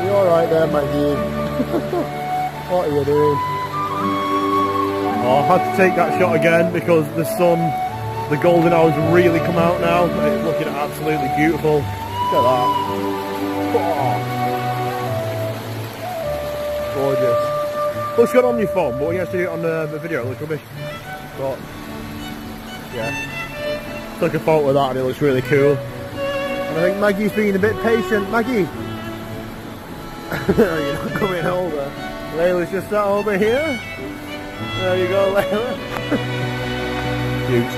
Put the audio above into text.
You alright there, Maggie? What are you doing? Oh, I had to take that shot again because the sun, the golden hours really come out now. It's looking absolutely beautiful. Look at that. Oh. Gorgeous. Looks good on your phone, but when you actually do it on the video, it looks rubbish. But, yeah. Took a photo of that and it looks really cool. And I think Maggie's being a bit patient. Maggie! You're not coming over. Layla's just sat over here. There you go, Layla. Cute.